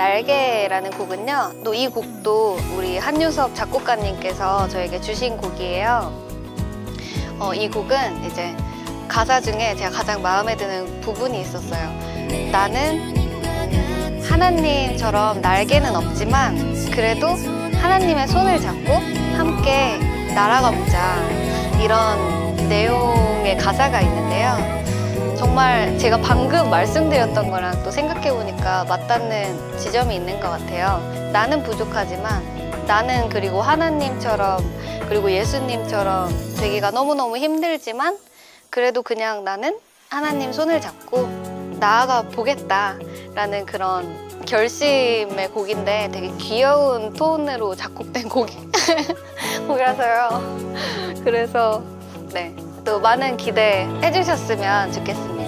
날개라는 곡은요, 또 이 곡도 우리 한유섭 작곡가님께서 저에게 주신 곡이에요. 이 곡은 이제 가사 중에 제가 가장 마음에 드는 부분이 있었어요. 나는 하나님처럼 날개는 없지만 그래도 하나님의 손을 잡고 함께 날아가 보자, 이런 내용의 가사가 있는데요. 정말 제가 방금 말씀드렸던 거랑 또 생각해보니까 맞닿는 지점이 있는 것 같아요. 나는 부족하지만 나는 그리고 하나님처럼 그리고 예수님처럼 되기가 너무너무 힘들지만 그래도 그냥 나는 하나님 손을 잡고 나아가 보겠다라는 그런 결심의 곡인데 되게 귀여운 톤으로 작곡된 곡이라서요. 그래서 네, 또 많은 기대해 주셨으면 좋겠습니다.